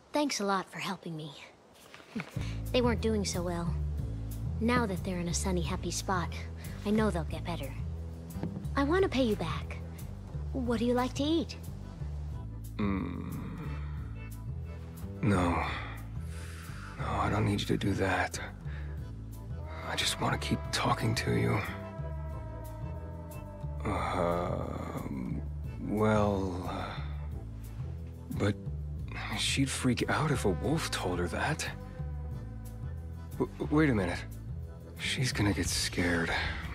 Thanks a lot for helping me. They weren't doing so well. Now that they're in a sunny, happy spot, I know they'll get better. I want to pay you back. What do you like to eat? No. No, I don't need you to do that. I just want to keep talking to you. But she'd freak out if a wolf told her that. Wait a minute. She's gonna get scared.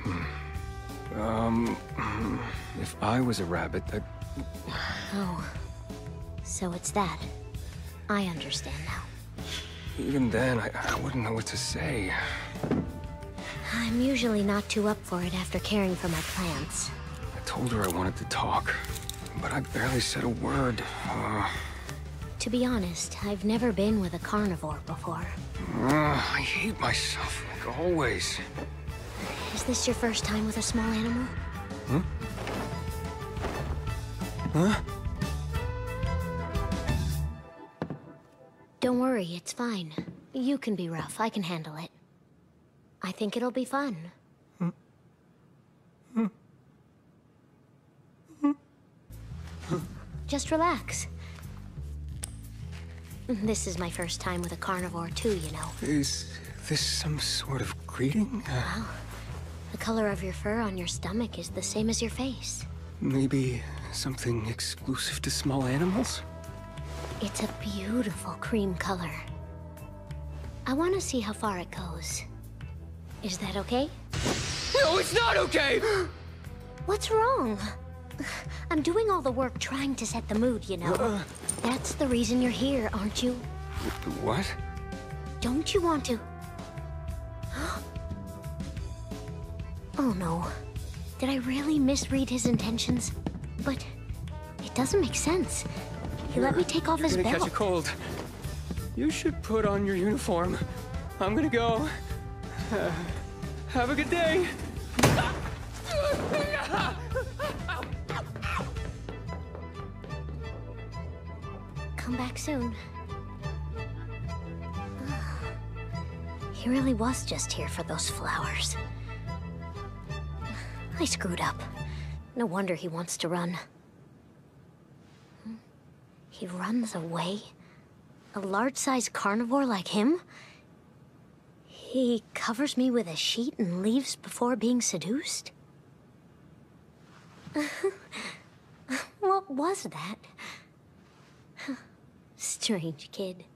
If I was a rabbit, that... Oh, so it's that. I understand now. Even then, I wouldn't know what to say. I'm usually not too up for it after caring for my plants. I told her I wanted to talk, but I barely said a word. To be honest, I've never been with a carnivore before. I hate myself, like always. Is this your first time with a small animal? Huh? Huh? Don't worry, it's fine. You can be rough, I can handle it. I think it'll be fun. Just relax. This is my first time with a carnivore too, you know. Is this some sort of greeting? Well, the color of your fur on your stomach is the same as your face. Maybe something exclusive to small animals? It's a beautiful cream color. I want to see how far it goes. Is that okay? No, it's not okay! What's wrong? I'm doing all the work trying to set the mood, you know. That's the reason you're here, aren't you? What? Don't you want to... Oh no. Did I really misread his intentions? But it doesn't make sense. He let me take off his belt. You're gonna catch a cold. You should put on your uniform. I'm gonna go. Have a good day. Come back soon. He really was just here for those flowers. I screwed up. No wonder he wants to run. He runs away? A large-sized carnivore like him? He covers me with a sheet and leaves before being seduced? What was that? Strange kid.